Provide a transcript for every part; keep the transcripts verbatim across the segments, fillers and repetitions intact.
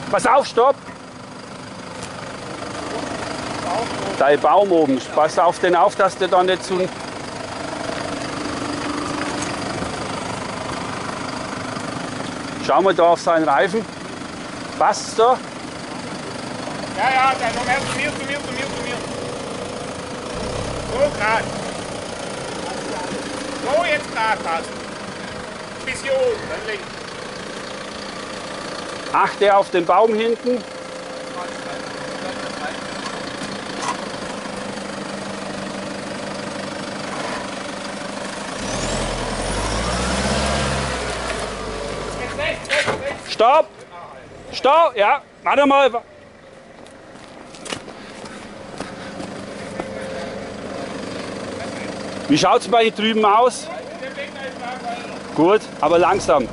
Pass auf, stopp! Dein Baum oben. Pass auf den auf, dass der da nicht zu. Schauen wir da auf seinen Reifen. Passt's da? Ja, ja, der noch mehr zu mir, zu mir, zu mir, zu mir. So gerade. So jetzt gerade passt. Bis hier oben, dann links. Achte auf den Baum hinten. Stopp! Stopp! Ja, warte mal. Wie schaut es bei hier drüben aus? Gut, aber langsam.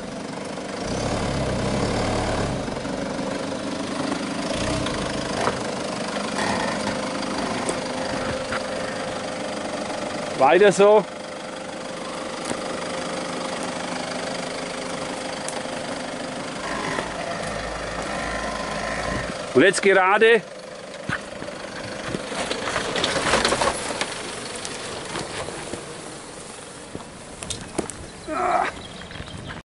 Weiter so. Und jetzt gerade.